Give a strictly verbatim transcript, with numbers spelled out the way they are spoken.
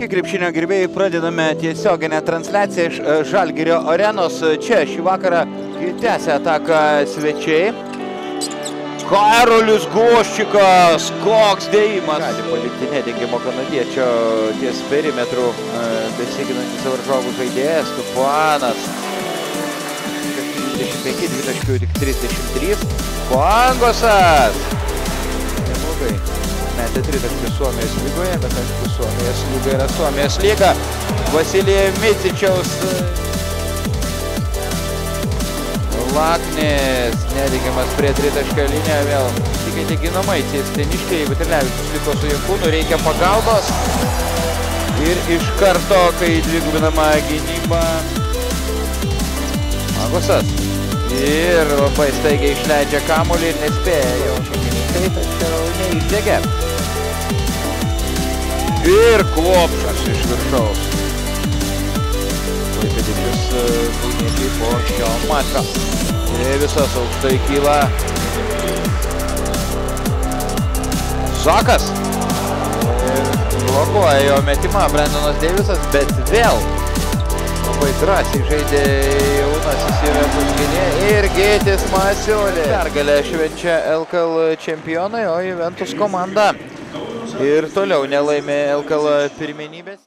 Sveiki, krepšinio gerbėjai, pradedame tiesioginę transliaciją iš Žalgirio arenos. Čia šį vakarą tęsia ataką svečiai. Karolis Goščikas, koks dėjimas. Gali palikti nedingimo kanadiečio ties perimetru besiginantis varžovų žaidėjas Stupanas. dvidešimt penki, dvitaškių tik trisdešimt trys. Pangosas. Neblogai. Metė tritaškius Suomijos lygoje, bet aišku, Suomijos lyga yra Suomijos lyga. Vasilija Micičiaus. Laknis, nedingimas prie tritaškio liniją, vėl tikai ginamai Ciesteniškiai, Vatrilevičius liko su Jankūnu, reikia pagalbos. Ir iš karto, kai dvigubinama gynyba, Pangosas. Ir labai staigiai išleidžia kamuolį ir nespėja jau šeimininkai, tačiau neišdegė. Ir Klopšas iš viršaus. Klaipėdiečius kauniečiai po šio mačo. Deivisas aukštai kyla. Zakas. Ir blokuoja jo metimą Brendonas Deivisas, bet vėl labai drąsiai žaidė jaunasis Juventus gynėjas ir Gytis Masiulis. Pergalę švenčia L K L čempionai, o Juventus komanda ir toliau nelaimė L K L pirmenybės.